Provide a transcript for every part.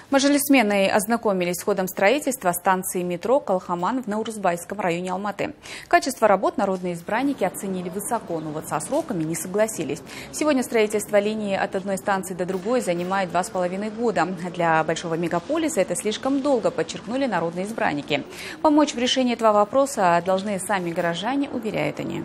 Мажилисмены ознакомились с ходом строительства станции метро «Калхаман» в Наурызбайском районе Алматы. Качество работ народные избранники оценили высоко, но вот со сроками не согласились. Сегодня строительство линии от одной станции до другой занимает 2,5 года. Для большого мегаполиса это слишком долго, подчеркнули народные избранники. Помочь в решении этого вопроса должны сами горожане, уверяют они.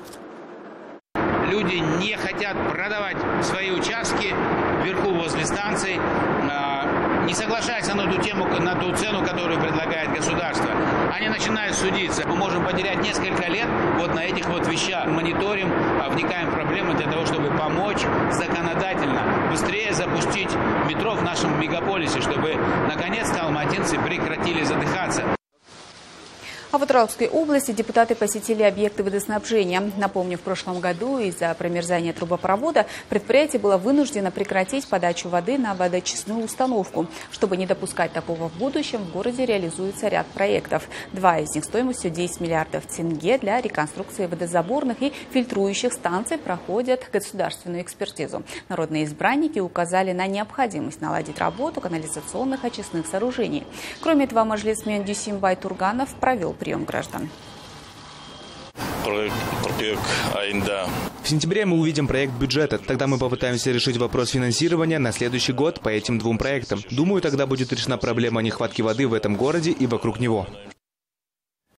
Люди не хотят продавать свои участки вверху возле станций, не соглашаются на ту цену, которую предлагает государство. Они начинают судиться. Мы можем потерять несколько лет вот на этих вот вещах. Мониторим, вникаем в проблемы для того, чтобы помочь законодательно быстрее запустить метро в нашем мегаполисе, чтобы наконец-то алматинцы прекратили задыхаться. А в Атыраускай области депутаты посетили объекты водоснабжения. Напомню, в прошлом году из-за промерзания трубопровода предприятие было вынуждено прекратить подачу воды на водоочистную установку. Чтобы не допускать такого в будущем, в городе реализуется ряд проектов. 2 из них стоимостью 10 миллиардов тенге для реконструкции водозаборных и фильтрующих станций проходят государственную экспертизу. Народные избранники указали на необходимость наладить работу канализационных очистных сооружений. Кроме этого, мажилисмен Дюсимбай Турганов провел прием граждан. В сентябре мы увидим проект бюджета. Тогда мы попытаемся решить вопрос финансирования на следующий год по этим 2 проектам. Думаю, тогда будет решена проблема нехватки воды в этом городе и вокруг него.